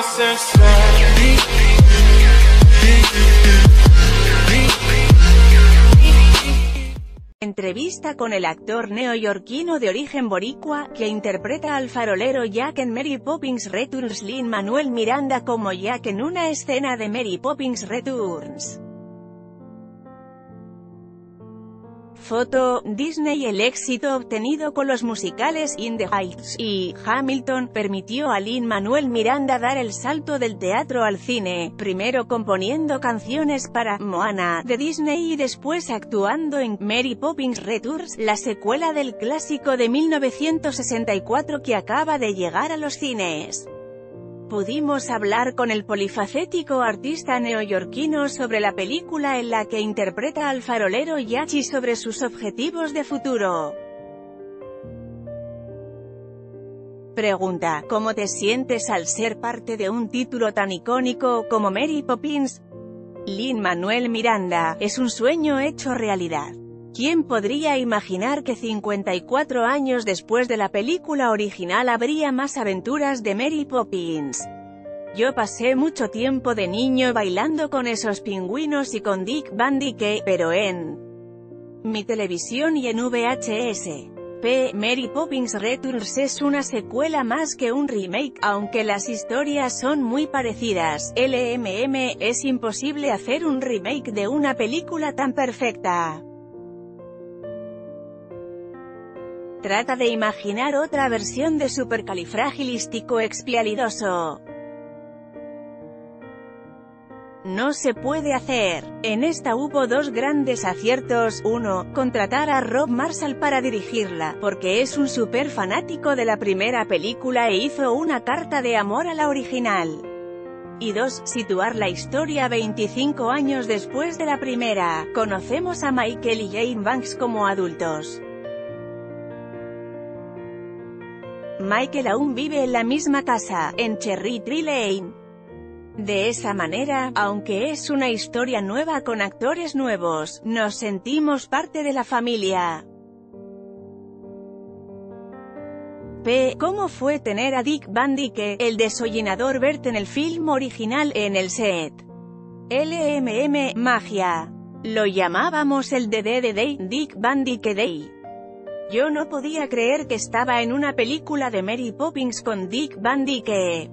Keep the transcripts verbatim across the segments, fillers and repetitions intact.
Entrevista con el actor neoyorquino de origen boricua, que interpreta al farolero Jack en Mary Poppins Returns. Lin-Manuel Miranda como Jack en una escena de Mary Poppins Returns. Foto, Disney. El éxito obtenido con los musicales In the Heights y Hamilton permitió a Lin-Manuel Miranda dar el salto del teatro al cine, primero componiendo canciones para Moana de Disney y después actuando en Mary Poppins Returns, la secuela del clásico de mil novecientos sesenta y cuatro que acaba de llegar a los cines. Pudimos hablar con el polifacético artista neoyorquino sobre la película en la que interpreta al farolero Jack y sobre sus objetivos de futuro. Pregunta: ¿cómo te sientes al ser parte de un título tan icónico como Mary Poppins? Lin-Manuel Miranda: es un sueño hecho realidad. ¿Quién podría imaginar que cincuenta y cuatro años después de la película original habría más aventuras de Mary Poppins? Yo pasé mucho tiempo de niño bailando con esos pingüinos y con Dick Van Dyke, pero en mi televisión y en V H S. P. Mary Poppins Returns es una secuela más que un remake, aunque las historias son muy parecidas. L M M, es imposible hacer un remake de una película tan perfecta. Trata de imaginar otra versión de Supercalifragilisticoexpialidoso. No se puede hacer. En esta hubo dos grandes aciertos. Uno, contratar a Rob Marshall para dirigirla, porque es un super fanático de la primera película e hizo una carta de amor a la original. Y dos, situar la historia veinticinco años después de la primera. Conocemos a Michael y Jane Banks como adultos. Michael aún vive en la misma casa, en Cherry Tree Lane. De esa manera, aunque es una historia nueva con actores nuevos, nos sentimos parte de la familia. P. ¿Cómo fue tener a Dick Van Dyke, el desollinador Bert en el film original, en el set? L M M, magia. Lo llamábamos el D D D Day, Dick Van Dyke Day. Yo no podía creer que estaba en una película de Mary Poppins con Dick Van Dyke.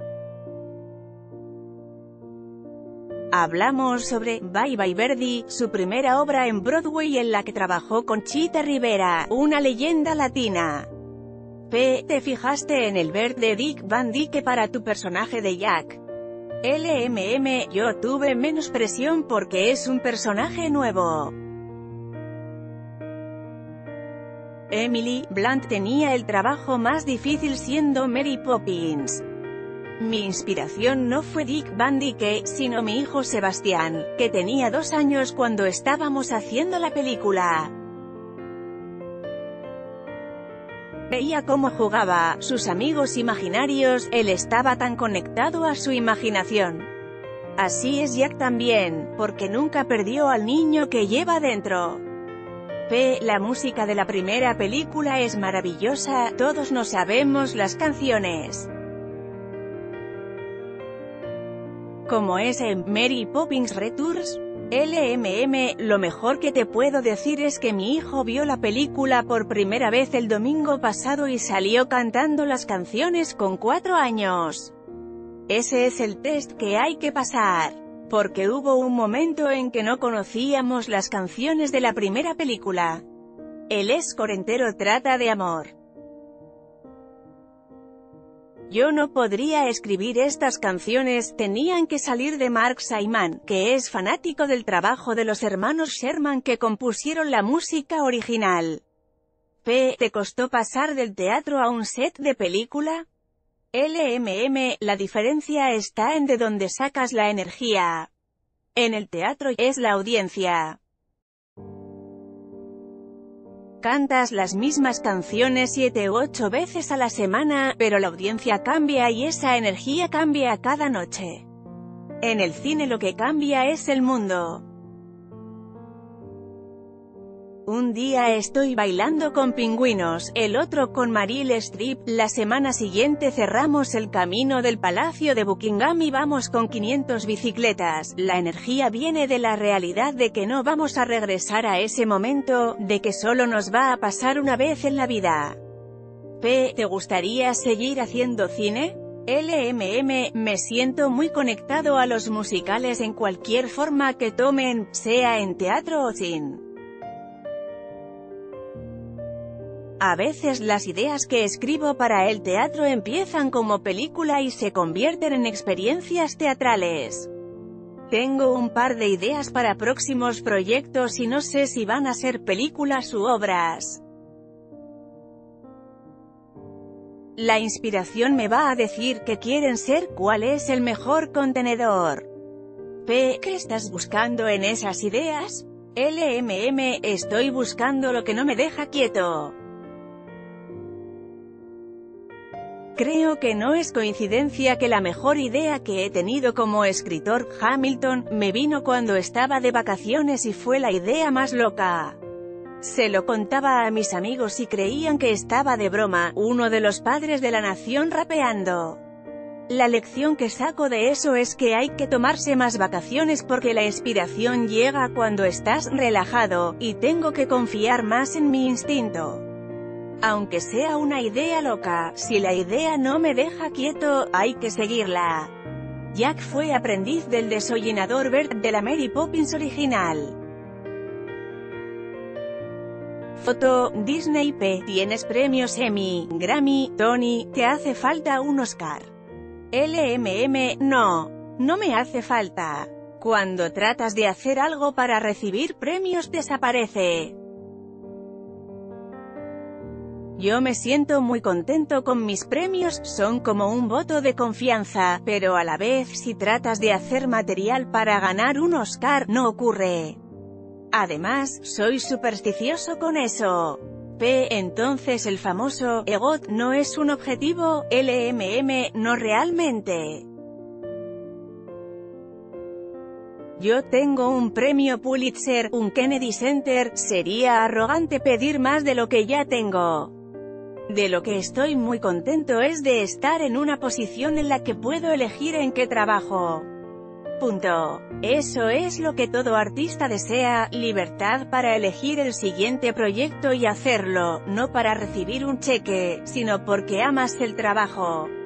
Hablamos sobre Bye Bye Birdie, su primera obra en Broadway en la que trabajó con Chita Rivera, una leyenda latina. P. ¿Te fijaste en el Bert de Dick Van Dyke para tu personaje de Jack? L M M, yo tuve menos presión porque es un personaje nuevo. Emily Blunt tenía el trabajo más difícil siendo Mary Poppins. Mi inspiración no fue Dick Van Dyke, sino mi hijo Sebastián, que tenía dos años cuando estábamos haciendo la película. Veía cómo jugaba, sus amigos imaginarios, él estaba tan conectado a su imaginación. Así es Jack también, porque nunca perdió al niño que lleva dentro. P. La música de la primera película es maravillosa, todos nos sabemos las canciones. ¿Cómo es en Mary Poppins Returns? L M M, lo mejor que te puedo decir es que mi hijo vio la película por primera vez el domingo pasado y salió cantando las canciones con cuatro años. Ese es el test que hay que pasar. Porque hubo un momento en que no conocíamos las canciones de la primera película. El score entero trata de amor. Yo no podría escribir estas canciones, tenían que salir de Mark Simon, que es fanático del trabajo de los hermanos Sherman que compusieron la música original. P. ¿Te costó pasar del teatro a un set de película? L M M, la diferencia está en de dónde sacas la energía. En el teatro, es la audiencia. Cantas las mismas canciones siete u ocho veces a la semana, pero la audiencia cambia y esa energía cambia cada noche. En el cine lo que cambia es el mundo. Un día estoy bailando con pingüinos, el otro con Meryl Streep, la semana siguiente cerramos el camino del Palacio de Buckingham y vamos con quinientas bicicletas. La energía viene de la realidad de que no vamos a regresar a ese momento, de que solo nos va a pasar una vez en la vida. P. ¿Te gustaría seguir haciendo cine? L M M, me siento muy conectado a los musicales en cualquier forma que tomen, sea en teatro o cine. A veces las ideas que escribo para el teatro empiezan como película y se convierten en experiencias teatrales. Tengo un par de ideas para próximos proyectos y no sé si van a ser películas u obras. La inspiración me va a decir qué quieren ser, cuál es el mejor contenedor. P. ¿Qué estás buscando en esas ideas? L M M, estoy buscando lo que no me deja quieto. Creo que no es coincidencia que la mejor idea que he tenido como escritor, Hamilton, me vino cuando estaba de vacaciones y fue la idea más loca. Se lo contaba a mis amigos y creían que estaba de broma, uno de los padres de la nación rapeando. La lección que saco de eso es que hay que tomarse más vacaciones porque la inspiración llega cuando estás relajado, y tengo que confiar más en mi instinto. Aunque sea una idea loca, si la idea no me deja quieto, hay que seguirla. Jack fue aprendiz del desollinador Bert, de la Mary Poppins original. Foto, Disney. P. ¿Tienes premios Emmy, Grammy, Tony? ¿Te hace falta un Oscar? L M M, no. No me hace falta. Cuando tratas de hacer algo para recibir premios desaparece. Yo me siento muy contento con mis premios, son como un voto de confianza, pero a la vez si tratas de hacer material para ganar un Oscar, no ocurre. Además, soy supersticioso con eso. P. Entonces el famoso EGOT no es un objetivo. L M M, no realmente. Yo tengo un premio Pulitzer, un Kennedy Center, sería arrogante pedir más de lo que ya tengo. De lo que estoy muy contento es de estar en una posición en la que puedo elegir en qué trabajo. Punto. Eso es lo que todo artista desea, libertad para elegir el siguiente proyecto y hacerlo, no para recibir un cheque, sino porque amas el trabajo.